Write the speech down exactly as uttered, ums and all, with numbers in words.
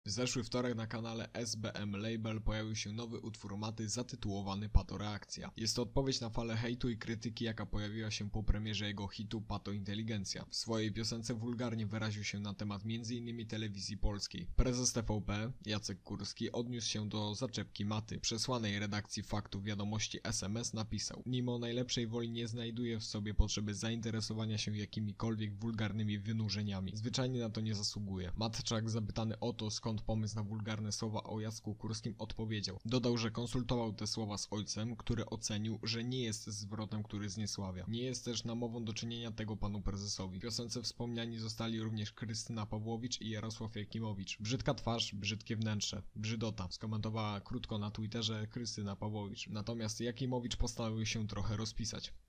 W zeszły wtorek na kanale S B M Label pojawił się nowy utwór Maty zatytułowany Patoreakcja. Jest to odpowiedź na falę hejtu i krytyki, jaka pojawiła się po premierze jego hitu Patointeligencja. W swojej piosence wulgarnie wyraził się na temat między innymi telewizji polskiej. Prezes T V P, Jacek Kurski, odniósł się do zaczepki Maty. Przesłanej redakcji Faktów Wiadomości S M S napisał: mimo najlepszej woli nie znajduje w sobie potrzeby zainteresowania się jakimikolwiek wulgarnymi wynurzeniami. Zwyczajnie na to nie zasługuje. Matczak, zapytany o to, skąd pomysł na wulgarne słowa o Jacku Kurskim, odpowiedział. Dodał, że konsultował te słowa z ojcem, który ocenił, że nie jest zwrotem, który zniesławia. Nie jest też namową do czynienia tego panu prezesowi. W piosence wspomniani zostali również Krystyna Pawłowicz i Jarosław Jakimowicz. Brzydka twarz, brzydkie wnętrze. Brzydota, skomentowała krótko na Twitterze Krystyna Pawłowicz. Natomiast Jakimowicz postanowił się trochę rozpisać.